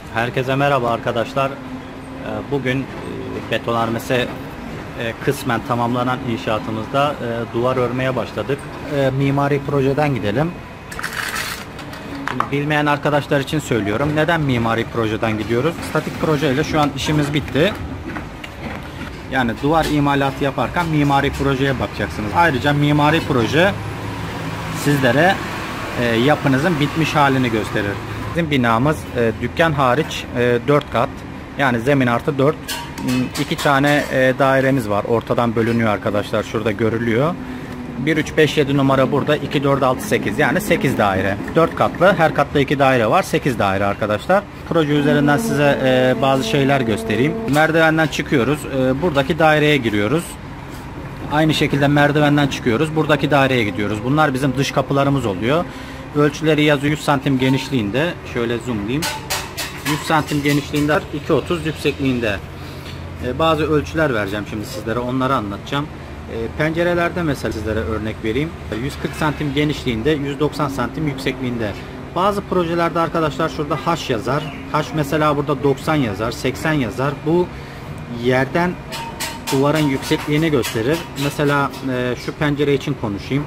Herkese merhaba arkadaşlar. Bugün betonarmesi kısmen tamamlanan inşaatımızda duvar örmeye başladık. Mimari projeden gidelim. Şimdi bilmeyen arkadaşlar için söylüyorum. Neden mimari projeden gidiyoruz? Statik projeyle şu an işimiz bitti. Yani duvar imalatı yaparken mimari projeye bakacaksınız. Ayrıca mimari proje sizlere yapınızın bitmiş halini gösterir. Bizim binamız dükkan hariç 4 kat, yani zemin artı 4, 2 tane dairemiz var. Ortadan bölünüyor arkadaşlar, şurada görülüyor. 1, 3, 5, 7 numara burada, 2, 4, 6, 8, yani 8 daire. 4 katlı, her katta 2 daire var, 8 daire arkadaşlar. Proje üzerinden size bazı şeyler göstereyim. Merdivenden çıkıyoruz, buradaki daireye giriyoruz. Aynı şekilde merdivenden çıkıyoruz, buradaki daireye gidiyoruz. Bunlar bizim dış kapılarımız oluyor. Ölçüleri yazıyor, 100 santim genişliğinde. Şöyle zoomlayayım. 100 santim genişliğinde, 2.30 yüksekliğinde. Bazı ölçüler vereceğim şimdi sizlere, onları anlatacağım. Pencerelerde mesela sizlere örnek vereyim. 140 santim genişliğinde, 190 santim yüksekliğinde. Bazı projelerde arkadaşlar şurada H yazar. H mesela burada 90 yazar, 80 yazar. Bu yerden duvarın yüksekliğini gösterir. Mesela şu pencere için konuşayım.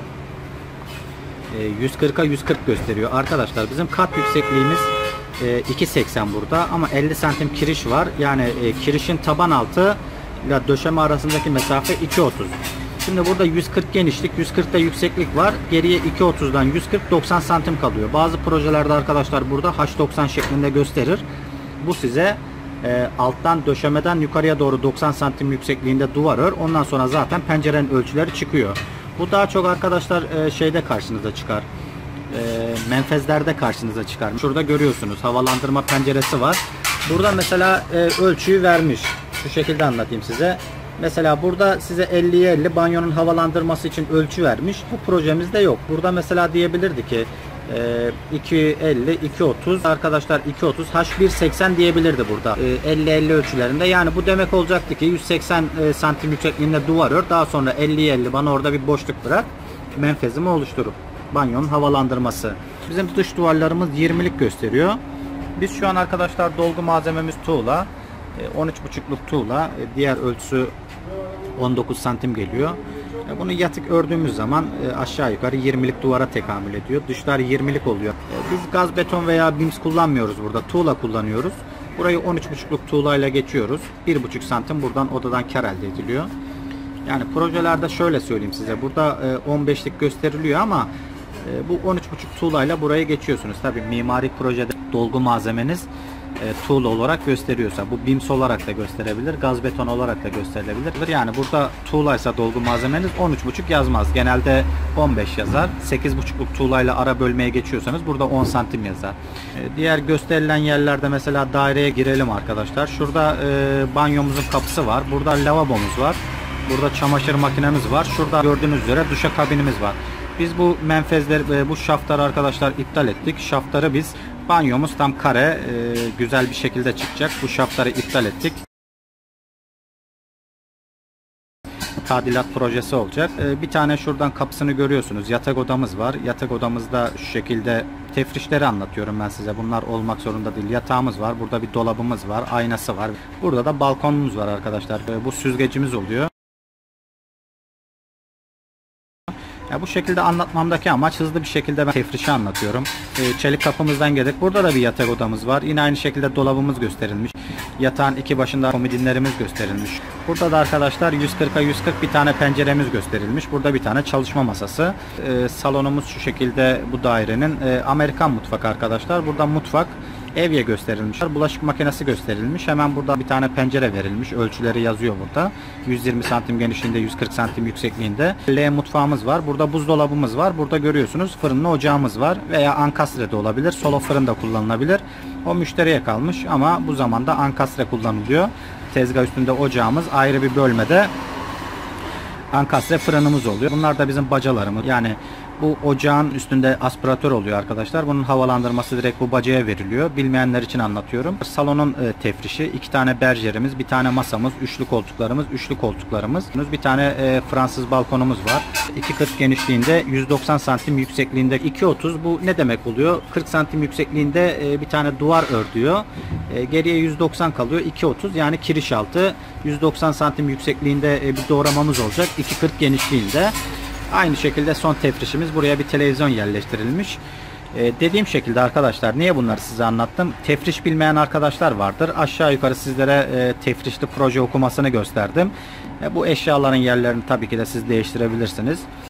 140'a 140 gösteriyor. Arkadaşlar bizim kat yüksekliğimiz 2.80 burada ama 50 santim kiriş var. Yani kirişin taban altı ile döşeme arasındaki mesafe 2.30. Şimdi burada 140 genişlik, 140'da yükseklik var. Geriye 2.30'dan 140, 90 santim kalıyor. Bazı projelerde arkadaşlar burada H90 şeklinde gösterir. Bu size alttan döşemeden yukarıya doğru 90 santim yüksekliğinde duvar ör. Ondan sonra zaten pencerenin ölçüleri çıkıyor. Bu daha çok arkadaşlar şeyde karşınıza çıkar. Menfezlerde karşınıza çıkar. Şurada görüyorsunuz havalandırma penceresi var. Burada mesela ölçüyü vermiş. Şu şekilde anlatayım size. Mesela burada size 50'ye 50 banyonun havalandırması için ölçü vermiş. Bu projemizde yok. Burada mesela diyebilirdi ki 2.50, 2.30 arkadaşlar, 2.30 H1.80 diyebilirdi burada 50-50 ölçülerinde. Yani bu demek olacaktı ki 180 santim yüksekliğinde duvar ör, daha sonra 50'ye 50 bana orada bir boşluk bırak, menfezimi oluşturup banyonun havalandırması. Bizim dış duvarlarımız 20'lik gösteriyor. Biz şu an arkadaşlar dolgu malzememiz tuğla, 13,5'luk tuğla, diğer ölçüsü 19 santim geliyor. Bunu yatık ördüğümüz zaman aşağı yukarı 20'lik duvara tekamül ediyor. Dışlar 20'lik oluyor. Biz gaz beton veya bims kullanmıyoruz burada. Tuğla kullanıyoruz. Burayı 13,5'luk tuğlayla geçiyoruz. 1,5 santim buradan odadan kar elde ediliyor. Yani projelerde şöyle söyleyeyim size. Burada 15'lik gösteriliyor ama bu 13,5 tuğlayla buraya geçiyorsunuz. Tabii mimari projede dolgu malzemeniz tuğla olarak gösteriyorsa, bu bims olarak da gösterebilir, gaz beton olarak da gösterilebilir. Yani burada tuğlaysa dolgu malzemeniz 13,5 yazmaz. Genelde 15 yazar. 8,5'luk tuğlayla ara bölmeye geçiyorsanız burada 10 santim yazar. Diğer gösterilen yerlerde mesela daireye girelim arkadaşlar. Şurada banyomuzun kapısı var. Burada lavabomuz var. Burada çamaşır makinemiz var. Şurada gördüğünüz üzere duşakabinimiz var. Biz bu menfezleri, bu şaftları arkadaşlar iptal ettik. Şaftları biz, banyomuz tam kare, güzel bir şekilde çıkacak. Bu şaftları iptal ettik. Tadilat projesi olacak. Bir tane şuradan kapısını görüyorsunuz. Yatak odamız var. Yatak odamızda şu şekilde, tefrişleri anlatıyorum ben size. Bunlar olmak zorunda değil. Yatağımız var. Burada bir dolabımız var. Aynası var. Burada da balkonumuz var arkadaşlar. Bu süzgecimiz oluyor. Ya bu şekilde anlatmamdaki amaç, hızlı bir şekilde ben tefrişi anlatıyorum. Çelik kapımızdan geldik. Burada da bir yatak odamız var. Yine aynı şekilde dolabımız gösterilmiş. Yatağın iki başında komodinlerimiz gösterilmiş. Burada da arkadaşlar 140'a 140 bir tane penceremiz gösterilmiş. Burada bir tane çalışma masası. Salonumuz şu şekilde, bu dairenin Amerikan mutfak arkadaşlar. Burada mutfak, evye gösterilmiş. Bulaşık makinesi gösterilmiş. Hemen burada bir tane pencere verilmiş. Ölçüleri yazıyor burada. 120 santim genişliğinde, 140 santim yüksekliğinde. L mutfağımız var. Burada buzdolabımız var. Burada görüyorsunuz fırınlı ocağımız var. Veya ankastre de olabilir. Solo fırın da kullanılabilir. O müşteriye kalmış ama bu zamanda ankastre kullanılıyor. Tezgah üstünde ocağımız, ayrı bir bölmede ankastre fırınımız oluyor. Bunlar da bizim bacalarımız. Yani Bu ocağın üstünde aspiratör oluyor arkadaşlar. Bunun havalandırması direkt bu bacaya veriliyor. Bilmeyenler için anlatıyorum. Salonun tefrişi, 2 tane berjerimiz, bir tane masamız, üçlü koltuklarımız, bir tane Fransız balkonumuz var. 2.40 genişliğinde, 190 santim yüksekliğinde 2.30. Bu ne demek oluyor? 40 santim yüksekliğinde bir tane duvar ördüyor. Geriye 190 kalıyor. 2.30 yani kiriş altı. 190 santim yüksekliğinde bir doğramamız olacak. 2.40 genişliğinde. Aynı şekilde son tefrişimiz, buraya bir televizyon yerleştirilmiş. Dediğim şekilde arkadaşlar, niye bunları size anlattım? Tefriş bilmeyen arkadaşlar vardır. Aşağı yukarı sizlere tefrişli proje okumasını gösterdim. Bu eşyaların yerlerini tabii ki de siz değiştirebilirsiniz.